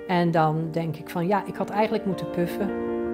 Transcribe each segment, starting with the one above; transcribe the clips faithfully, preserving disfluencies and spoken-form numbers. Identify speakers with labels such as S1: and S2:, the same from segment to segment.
S1: En dan denk ik van ja, ik had eigenlijk moeten puffen.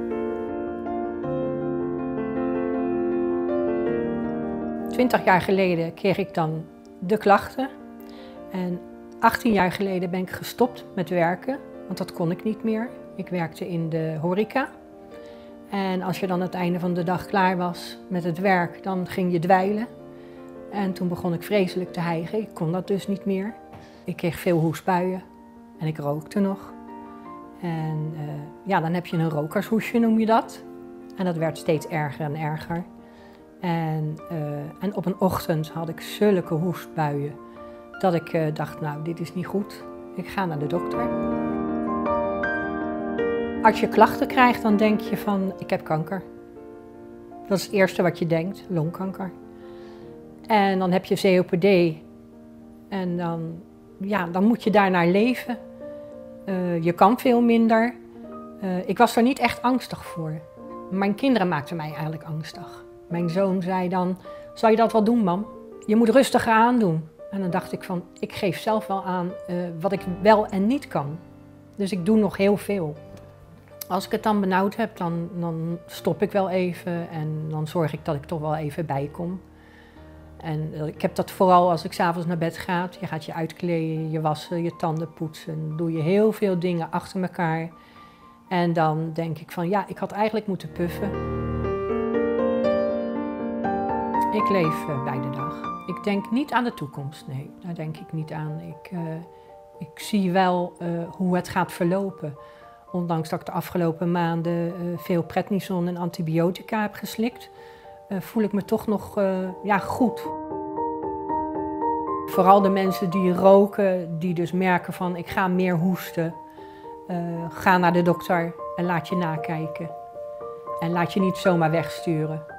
S1: Twintig jaar geleden kreeg ik dan de klachten. En achttien jaar geleden ben ik gestopt met werken, want dat kon ik niet meer. Ik werkte in de horeca. En als je dan aan het einde van de dag klaar was met het werk, dan ging je dweilen. En toen begon ik vreselijk te hijgen. Ik kon dat dus niet meer. Ik kreeg veel hoestbuien en ik rookte nog. En uh, ja, dan heb je een rokershoesje, noem je dat. En dat werd steeds erger en erger. En, uh, en op een ochtend had ik zulke hoestbuien dat ik uh, dacht, nou, dit is niet goed. Ik ga naar de dokter. Als je klachten krijgt, dan denk je van, ik heb kanker. Dat is het eerste wat je denkt, longkanker. En dan heb je C O P D. En dan, ja, dan moet je daarnaar leven. Uh, je kan veel minder. Uh, ik was er niet echt angstig voor. Mijn kinderen maakten mij eigenlijk angstig. Mijn zoon zei dan, zal je dat wel doen, mam? Je moet rustiger aandoen. En dan dacht ik van, ik geef zelf wel aan uh, wat ik wel en niet kan. Dus ik doe nog heel veel. Als ik het dan benauwd heb, dan, dan stop ik wel even en dan zorg ik dat ik toch wel even bijkom. En ik heb dat vooral als ik 's avonds naar bed ga. Je gaat je uitkleden, je wassen, je tanden poetsen. Dan doe je heel veel dingen achter elkaar. En dan denk ik van, ja, ik had eigenlijk moeten puffen. Ik leef uh, bij de dag. Ik denk niet aan de toekomst, nee. Daar denk ik niet aan. Ik, uh, ik zie wel uh, hoe het gaat verlopen. Ondanks dat ik de afgelopen maanden uh, veel prednison en antibiotica heb geslikt, uh, voel ik me toch nog uh, ja, goed. Vooral de mensen die roken, die dus merken van ik ga meer hoesten. Uh, ga naar de dokter en laat je nakijken. En laat je niet zomaar wegsturen.